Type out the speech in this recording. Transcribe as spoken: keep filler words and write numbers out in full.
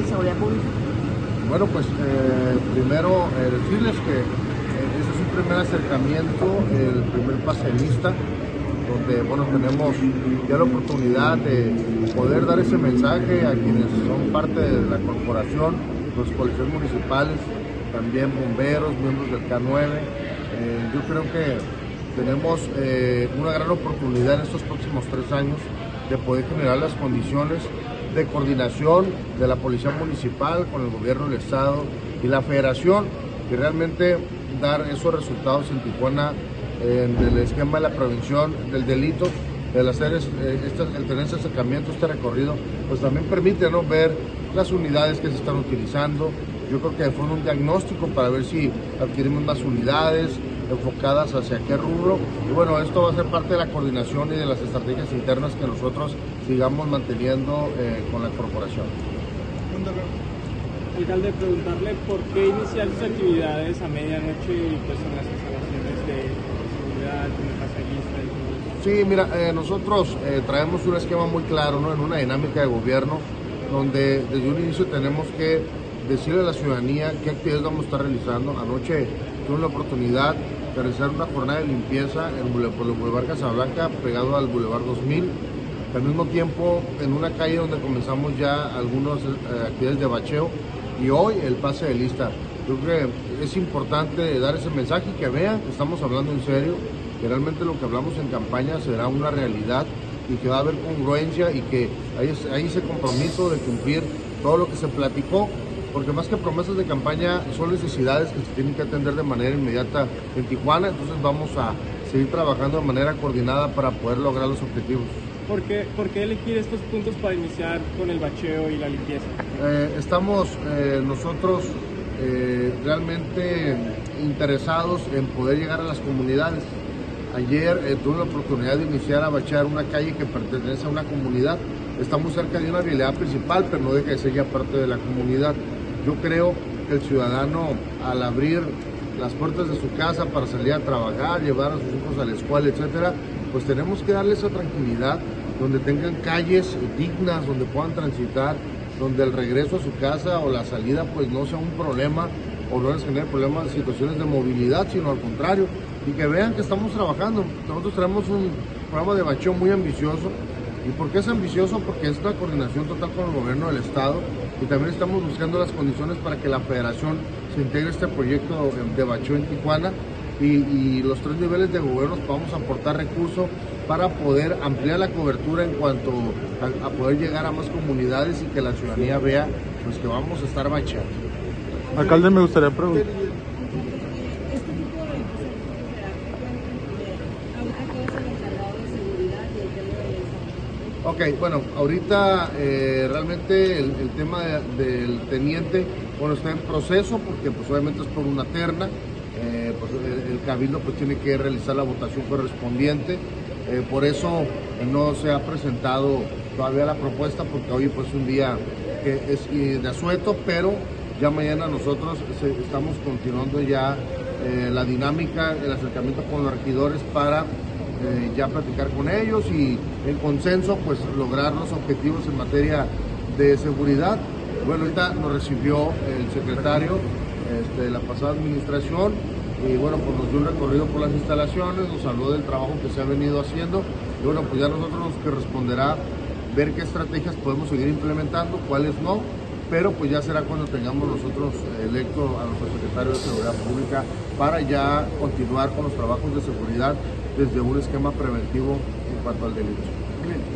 seguridad pública? Bueno, pues eh, primero eh, decirles que eh, ese es un primer acercamiento, el primer pase de lista, donde bueno, tenemos ya la oportunidad de poder dar ese mensaje a quienes son parte de la corporación, los policías municipales, también bomberos, miembros del K nueve. Eh, yo creo que tenemos eh, una gran oportunidad en estos próximos tres años de poder generar las condiciones de coordinación de la Policía Municipal con el Gobierno del Estado y la Federación, y realmente dar esos resultados en Tijuana en el esquema de la prevención del delito, el hacer eh, este, el tener ese acercamiento, este recorrido, pues también permite, ¿no?, ver las unidades que se están utilizando. Yo creo que fue un diagnóstico para ver si adquirimos más unidades enfocadas hacia qué rubro, y bueno, esto va a ser parte de la coordinación y de las estrategias internas que nosotros sigamos manteniendo eh, con la corporación. Alcalde, preguntarle por qué iniciar sus actividades a medianoche y pues en las instalaciones de seguridad, en el pase de lista y todo eso. Sí, mira, eh, nosotros eh, traemos un esquema muy claro, ¿no?, en una dinámica de gobierno, donde desde un inicio tenemos que decirle a la ciudadanía qué actividades vamos a estar realizando. Anoche tuve la oportunidad de realizar una jornada de limpieza en el Boulevard Casablanca, pegado al Boulevard dos mil. Al mismo tiempo, en una calle donde comenzamos ya algunas eh, actividades de bacheo, y hoy el pase de lista. Yo creo que es importante dar ese mensaje y que vean que estamos hablando en serio, que realmente lo que hablamos en campaña será una realidad y que va a haber congruencia y que hay, hay ese compromiso de cumplir todo lo que se platicó, porque más que promesas de campaña son necesidades que se tienen que atender de manera inmediata en Tijuana. Entonces vamos a seguir trabajando de manera coordinada para poder lograr los objetivos. ¿Por qué, por qué elegir estos puntos para iniciar con el bacheo y la limpieza? Eh, estamos eh, nosotros eh, realmente interesados en poder llegar a las comunidades. Ayer eh, tuve la oportunidad de iniciar a bachear una calle que pertenece a una comunidad. Estamos cerca de una vialidad principal, pero no deja de ser ya parte de la comunidad. Yo creo que el ciudadano, al abrir las puertas de su casa para salir a trabajar, llevar a sus hijos a la escuela, etcétera, pues tenemos que darle esa tranquilidad, donde tengan calles dignas, donde puedan transitar, donde el regreso a su casa o la salida pues no sea un problema o no les genere problemas de situaciones de movilidad, sino al contrario, y que vean que estamos trabajando. Nosotros tenemos un programa de bacheo muy ambicioso. ¿Y por qué es ambicioso? Porque es una coordinación total con el gobierno del estado, y también estamos buscando las condiciones para que la federación se integre a este proyecto de bacheo en Tijuana, y, y los tres niveles de gobierno vamos a aportar recursos para poder ampliar la cobertura en cuanto a, a poder llegar a más comunidades y que la ciudadanía vea pues que vamos a estar bacheando. Alcalde, me gustaría preguntar. Ok, bueno, ahorita eh, realmente el, el tema de, del teniente, bueno, está en proceso porque pues obviamente es por una terna, eh, pues el, el cabildo pues tiene que realizar la votación correspondiente, eh, por eso eh, no se ha presentado todavía la propuesta, porque hoy pues un día que es eh, de asueto, pero ya mañana nosotros se, estamos continuando ya eh, la dinámica, el acercamiento con los regidores para Eh, ya platicar con ellos y en consenso pues lograr los objetivos en materia de seguridad. Bueno, ahorita nos recibió el secretario este, de la pasada administración y bueno, pues nos dio un recorrido por las instalaciones, nos habló del trabajo que se ha venido haciendo, y bueno, pues ya nosotros nos que responderá ver qué estrategias podemos seguir implementando, cuáles no, pero pues ya será cuando tengamos nosotros electo a nuestro secretario de Seguridad Pública para ya continuar con los trabajos de seguridad desde un esquema preventivo en cuanto al delito.